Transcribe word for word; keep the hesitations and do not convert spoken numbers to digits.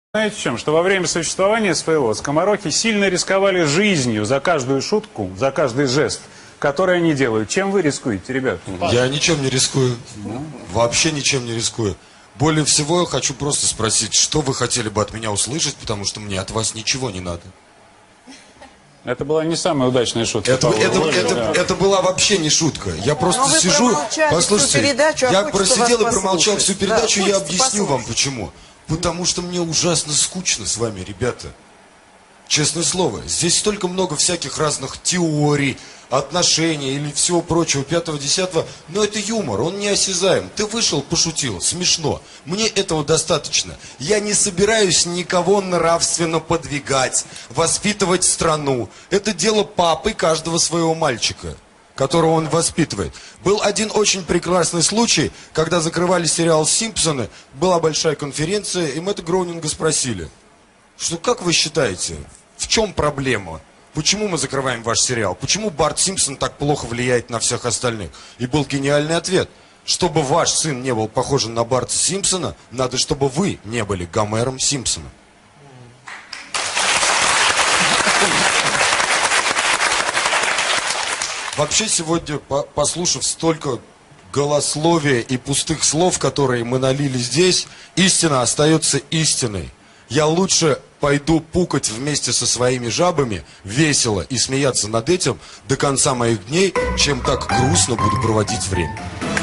Знаете в чем? Что во время существования своего скоморохи сильно рисковали жизнью за каждую шутку, за каждый жест, который они делают. Чем вы рискуете, ребят? Я ничем не рискую. Вообще ничем не рискую. Более всего я хочу просто спросить, что вы хотели бы от меня услышать, потому что мне от вас ничего не надо. Это была не самая удачная шутка. Это, это, Воля, это, да. это была вообще не шутка. Я просто вы сижу, послушайте, передачу, а я хочется просидел и вас промолчал всю послушать. передачу, Да, я хочется объясню вам послушать. почему. Потому что мне ужасно скучно с вами, ребята. Честное слово, здесь столько много всяких разных теорий, отношений или всего прочего, пятого-десятого, но это юмор, он неосязаем. Ты вышел, пошутил, смешно. Мне этого достаточно. Я не собираюсь никого нравственно подвигать, воспитывать страну. Это дело папы каждого своего мальчика, которого он воспитывает. Был один очень прекрасный случай, когда закрывали сериал «Симпсоны», была большая конференция, и Мэтта Гроунинга спросили, что как вы считаете, в чем проблема? Почему мы закрываем ваш сериал? Почему Барт Симпсон так плохо влияет на всех остальных? И был гениальный ответ. Чтобы ваш сын не был похожим на Барта Симпсона, надо, чтобы вы не были Гомером Симпсоном. Вообще сегодня, послушав столько голословия и пустых слов, которые мы налили здесь, истина остается истиной. Я лучше пойду пукать вместе со своими жабами, весело и смеяться над этим до конца моих дней, чем так грустно буду проводить время.